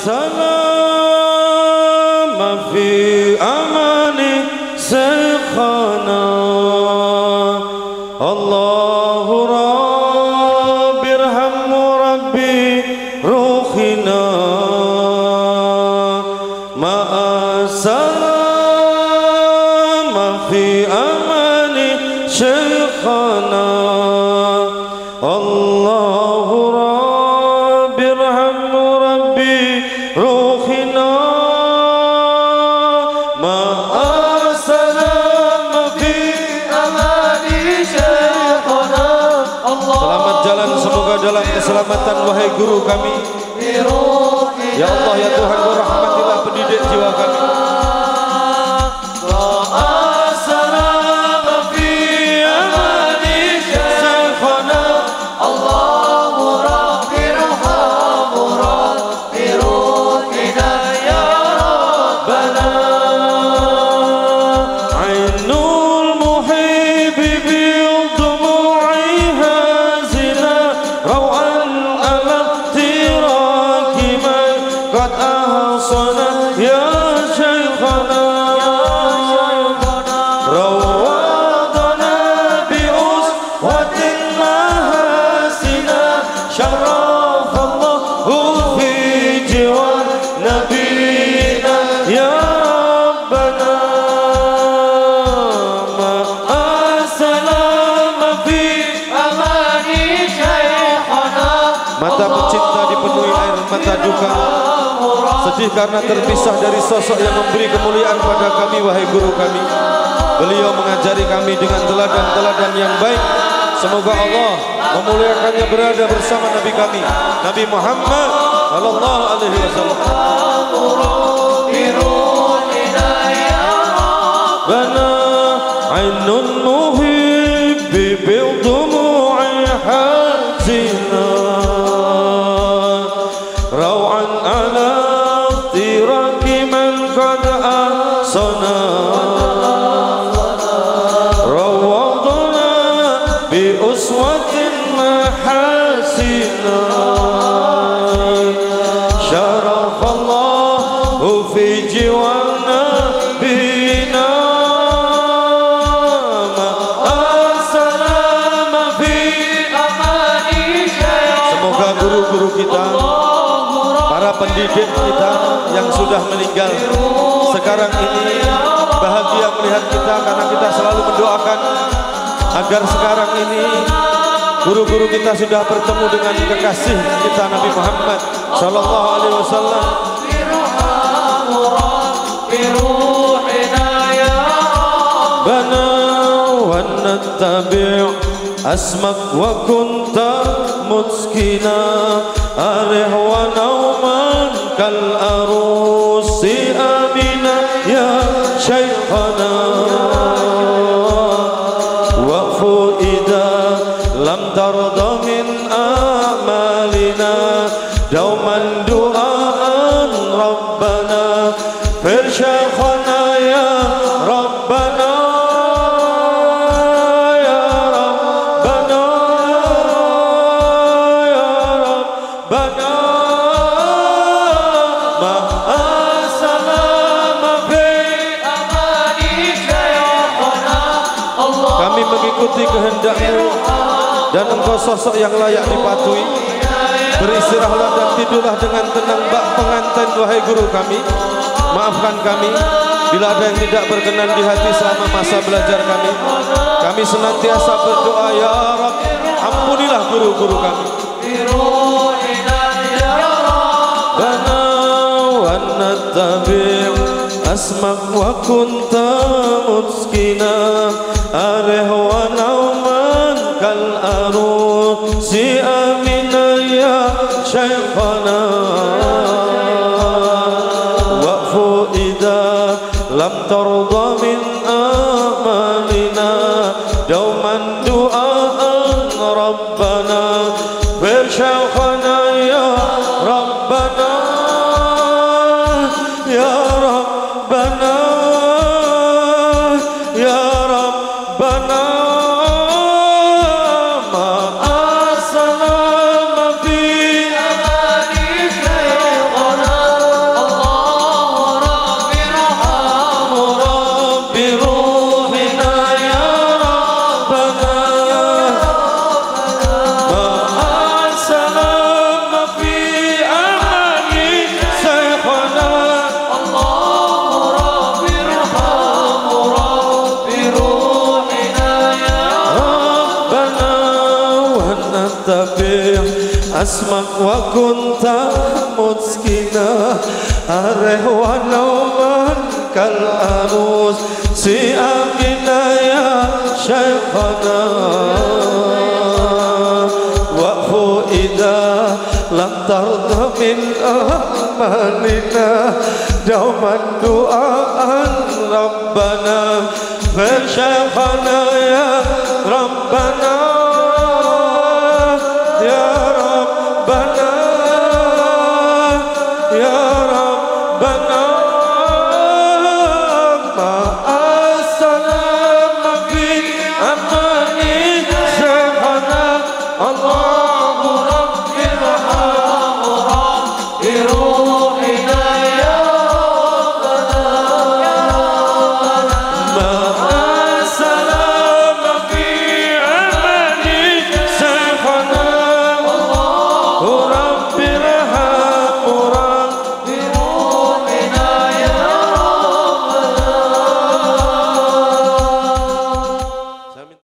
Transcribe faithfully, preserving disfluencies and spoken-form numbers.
السلام في أمان شيخنا الله رب ارحم ربي روحنا مع السلام في أمان شيخنا الله رب ارحم ربي روحنا مع السلام في أمان شيخنا الله. Selamat jalan, semoga dalam keselamatan wahai guru kami. Ya Allah ya Tuhan, rahmatilah pendidik jiwa kami. Mata pecinta dipenuhi air mata duka, sedih karena terpisah dari sosok yang memberi kemuliaan pada kami wahai guru kami. Beliau mengajari kami dengan teladan-teladan yang baik. Semoga Allah memuliakannya berada bersama Nabi kami, Nabi Muhammad sallallahu alaihi wasallam. Bana ainun muhibbi bil dumu'i hazina raw'an ala tiraki man qad asana rawadana bi uswatin mahasina syarafallahu fi jiwana bina ma'asalama fi amani syaitan. Semoga guru-guru kita, para pendidik kita yang sudah meninggal sekarang ini bahagia melihat kita, karena kita selalu mendoakan agar sekarang ini guru-guru kita sudah bertemu dengan kekasih kita Nabi Muhammad sallallahu alaihi wasallam. Bana wa nattabi' asmak wa kunta muskina arih wa nauman kal arusi amina ya shaykhana waqfu idha lam tarda min amalina dauman du'aan rabbana fir shaykhana ya rabbana mengikuti kehendak-Mu dan Engkau sosok yang layak dipatuhi. Beristirahatlah dan tidurlah dengan tenang bak pengantin wahai guru kami. Maafkan kami bila ada yang tidak berkenan di hati selama masa belajar kami. Kami senantiasa berdoa, ya Rabb, ampunilah guru-guru kami. Bana wa nattabi' asmak wa kunta muskina arih wa nauman kal arusi amina ya shaykhana waqfu idha lam tarda min amalina dauman du'aan rabbana bir shaykhana ya rabbana ya rabbana ya rabbana ma'asalama fi amani syaikhana. asmak wa kunta muskina areh wa nauman kal amus si akina ya syekhana wa'fu idha lam tarda min amanina dauman du'aan Rabbana fa syekhana ya Rabbana